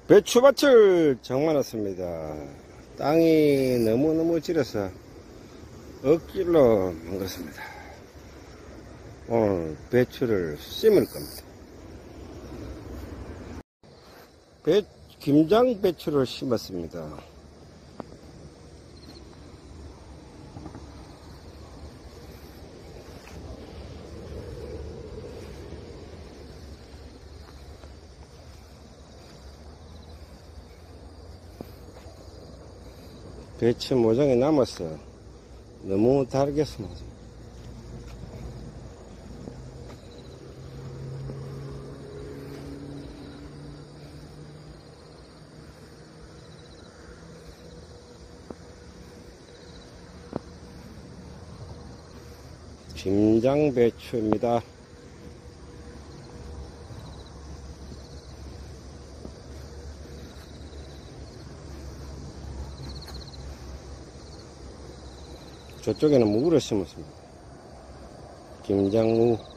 배추밭을 장만했습니다. 땅이 너무너무 질어서 억질로 만들었습니다. 오늘 배추를 심을 겁니다. 김장 배추를 심었습니다. 배추 모종이 남았어. 너무 다르게 심었어. 김장 배추입니다. 저쪽에는 무를 심었습니다. 김장무.